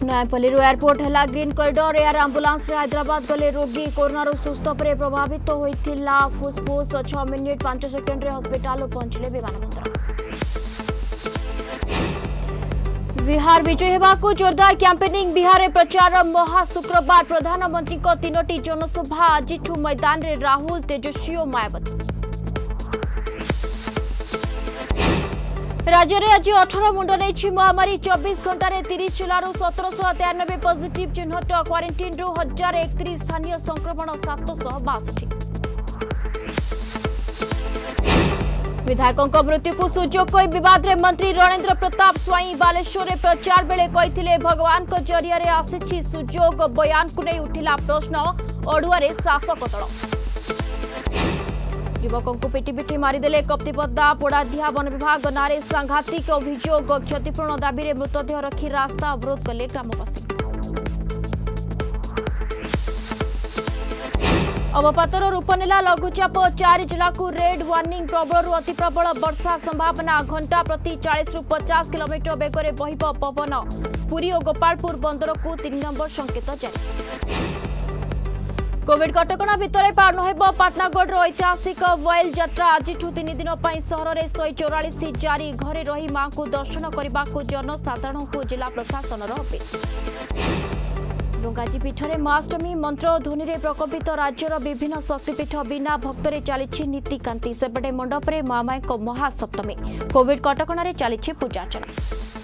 Nayapalli airport है green corridor air ambulance Hyderabad गले रोगी कोरोना सुस्थ पर प्रभावित होता फुसफुस 6 मिनिट 5 सेकेंड हस्पिटाल पहुंचले विमानबंदर। बिहार विजय होगा जोरदार कैंपेनिंग बिहार में प्रचार महा शुक्रवार प्रधानमंत्री को 3टी जनसभा आज मैदान में राहुल तेजस्वी और मायावती। राज्य में आज 18 मुंड नहीं महामारी 24 घंटे 30 जिलूर 1793 पॉजिटिव चिन्हट क्वारंटाइन 1031 स्थानीय संक्रमण 762। विधायकों मृत्यु को सुजोग कोई विवाद में मंत्री रणेंद्र प्रताप स्वाई बालेश्वर में प्रचार बेले कहते भगवान को जरिया आसी सुजोग बयान को नहीं उठिला प्रश्न अड़ुआ शासक दल। युवकों को पिटी पिटी मारिदेले कप्तिपद्दा पोड़ाधिया वन विभाग नारे सांघातिक अभियोग क्षतिपूरण दाबी में मृतदेह रखी रास्ता अवरोध कले ग्रामवासी। अवपातर रूप नेला लघुचाप 4 जिला को रेड वार्निंग प्रबल अति प्रबल वर्षा संभावना घंटा प्रति 40 ରୁ 50 किलोमीटर बेगर बहिब पवन पुरी और गोपालपुर बंदर को 3 नंबर संकेत जारी। कोविड कटकणा भितर पालन हो पाटनागढ़ ऐतिहासिक वॉयल यात्रा आज 3 दिन सहर में 144 जारी घरे रही मां को दर्शन करने को जनसाधारण को जिला प्रशासन अपील। डुंगाजी पीठ में महाअष्टमी मंत्र ध्वनि में प्रकपित राज्यर विभिन्न शक्तिपीठ बिना भक्तरे चली नीतिकांति सेपटे मंडप में महामाई महासप्तमी कोविड कटकणा चली पूजार्चना।